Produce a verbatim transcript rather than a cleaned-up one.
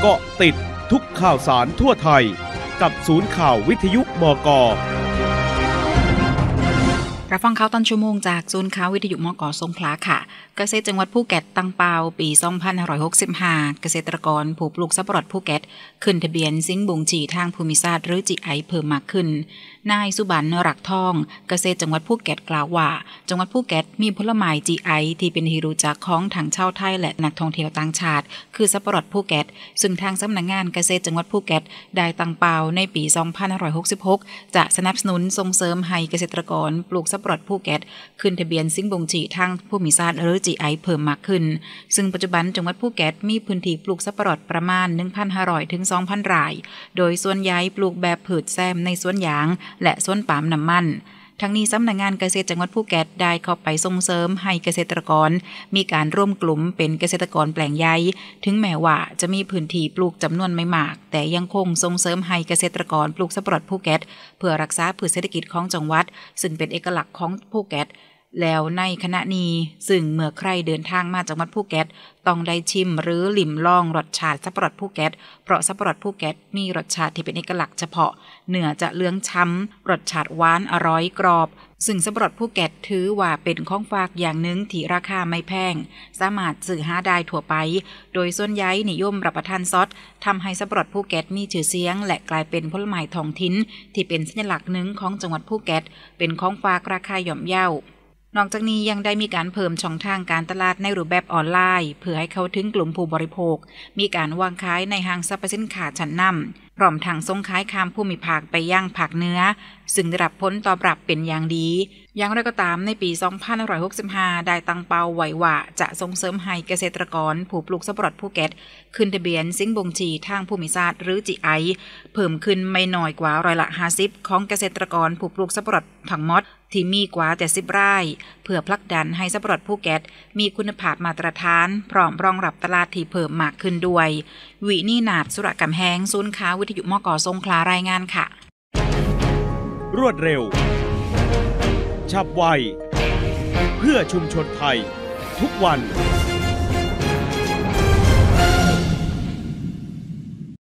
เกาะติดทุกข่าวสารทั่วไทยกับศูนย์ข่าววิทยุบก. รับฟังข่าวตอนชั่วโมงจากศูนย์ข่าววิทยุมก.สงขลาค่ะเกษตรจังหวัดภูเก็ตตั้งเป้าปีสองพันห้าร้อยหกสิบห้าเกษตรกรผู้ปลูกสับปะรดภูเก็ตขึ้นทะเบียนสิงห์บ่งฉี่ทางภูมิศาสตร์หรือ จี ไอ เพิ่มมากขึ้นนายสุบรรณหลักทองเกษตรจังหวัดภูเก็ตกล่าวว่าจังหวัดภูเก็ตมีผลไม้ จี ไอ ที่เป็นที่รู้จักของทั้งชาวไทยและนักท่องเที่ยวต่างชาติคือสับปะรดภูเก็ตซึ่งทางสำนักงานเกษตรจังหวัดภูเก็ตได้ตั้งเป้าในปีสองพันห้าร้อยหกสิบหกจะสนับสนุนส่งเสริมให้เกษตรกรปลูกสับปะรดภูเก็ตขึ้นทะเบียนสิงห์บ่งฉี่ทางภูมิศาสตร์หรือ จี ไอ เพิ่มมากขึ้นซึ่งปัจจุบันจังหวัดภูเก็ตมีพื้นที่ปลูกสับปะรดประมาณ หนึ่งพันห้าร้อย ถึง สองพัน ไร่โดยส่วนใหญ่ปลูกแบบพืชแซมในสวนยางและสวนปาล์มน้ำมันทั้งนี้สำนักงานเกษตรจังหวัดภูเก็ตได้เข้าไปส่งเสริมให้เกษตรกรมีการร่วมกลุ่มเป็นเกษตรกรแปลงใหญ่ถึงแม้ว่าจะมีพื้นที่ปลูกจำนวนไม่มากแต่ยังคงส่งเสริมให้เกษตรกรปลูกสับปะรดภูเก็ตเพื่อรักษาพืชเศรษฐกิจของจังหวัดซึ่งเป็นเอกลักษณ์ของภูเก็ตแล้วในขณะนี้ซึ่งเมื่อใครเดินทางมาจังหวัดภูเก็ตต้องได้ชิมหรือลิ้มลองรสชาติสับปะรดภูเก็ตเพราะสับปะรดภูเก็ตมีรสชาติที่เป็นเอกลักษณ์เฉพาะเนื้อจะเหลืองช้ำรสชาติหวานอร่อยกรอบซึ่งสับปะรดภูเก็ตถือว่าเป็นของฝากอย่างหนึ่งที่ราคาไม่แพงสามารถซื้อหาได้ทั่วไปโดยส่วนใหญ่นิยมรับประทานซดทำให้สับปะรดภูเก็ตมีชื่อเสียงและกลายเป็นผลไม้ท้องถิ่นที่เป็นสัญลักษณ์หนึ่งของจังหวัดภูเก็ตเป็นของฝากราคาย่อมเยาว์นอกจากนี้ยังได้มีการเพิ่มช่องทางการตลาดในรูปแบบออนไลน์เพื่อให้เข้าถึงกลุ่มผู้บริโภคมีการวางขายในห้างสรรพสินค้าชั้นนำพร้อมทางส่งขายข้ามภูมิภาคไปยังภาคเหนือซึ่งได้รับผลตอบรับเป็นอย่างดีอย่างไรก็ตามในปีสองพันห้าร้อยหกสิบห้าได้ตั้งเป้าไว้ว่าจะส่งเสริมให้เกษตรกรผู้ปลูกสับปะรดภูเก็ตขึ้นทะเบียนสิงห์บ่งฉี่ทางภูมิศาสตร์หรือ จี ไอ เพิ่มขึ้นไม่น้อยกว่าร้อยละห้าสิบของเกษตรกรผู้ปลูกสับปะรดทั้งหมดที่มีกว่าเจ็ดสิบไร่เพื่อผลักดันให้สับปะรดภูเก็ตมีคุณภาพมาตรฐานพร้อมรองรับตลาดที่เพิ่มมากขึ้นด้วยวินีนาถสุรกำแหงศูนย์ข่าววิทยุมก.สงขลารายงานค่ะรวดเร็วฉับไวเพื่อชุมชนไทยทุกวัน